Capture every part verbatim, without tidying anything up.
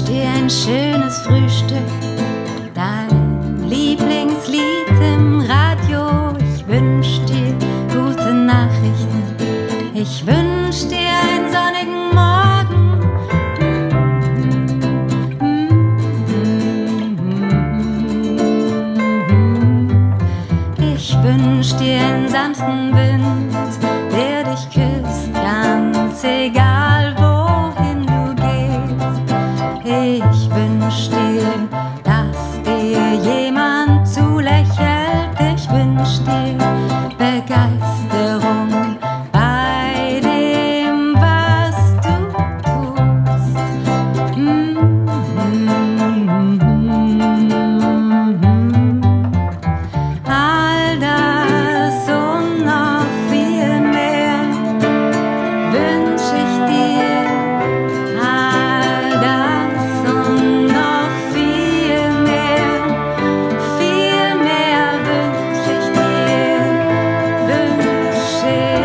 wünsch dir ein schönes Frühstück, dein Lieblingslied im Radio. Ich wünsch dir gute Nachrichten, ich wünsch dir einen sonnigen Morgen. Ich wünsch dir einen sanften Wind, der dich küsst, ganz egal wohin du gehst. Ich wünsch dir, dass dir jemand zulächelt. Ich wünsch dir Begeisterung bei dem, was du tust. All das und noch viel mehr wünsch ich dir. All das und noch viel mehr, viel mehr wünsch ich dir, wünsch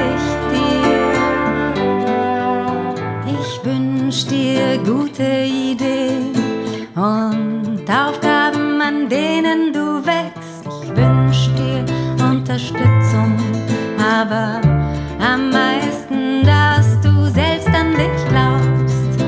ich dir. Ich wünsch dir gute Ideen und Aufgaben, an denen du wächst. Ich wünsch dir Unterstützung, aber am meisten, dass du selbst an dich glaubst.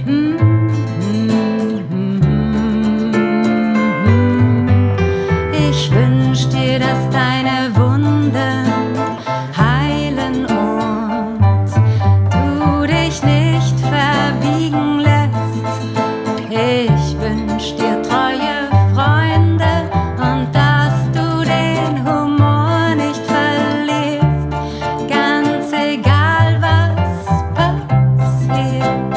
Ich wünsch dir, dass deine Wunden heilen und du dich nicht verbiegen lässt. Ich wünsch dir treue Freunde und dass du den Humor nicht verlierst, ganz egal was passiert.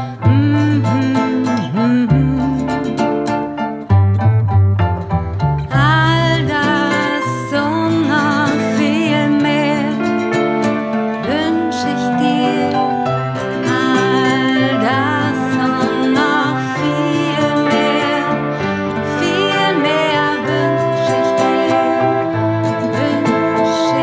All das und noch viel mehr wünsch ich dir. All das und noch viel mehr, viel mehr wünsch ich dir, wünsch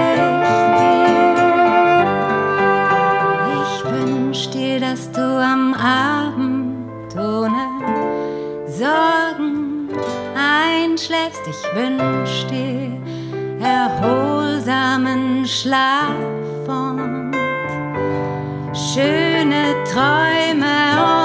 ich dir. Ich wünsch dir, dass du am Abend ohne Sorgen einschläfst. Ich wünsch dir erholsamen Schlaf und schöne Träume.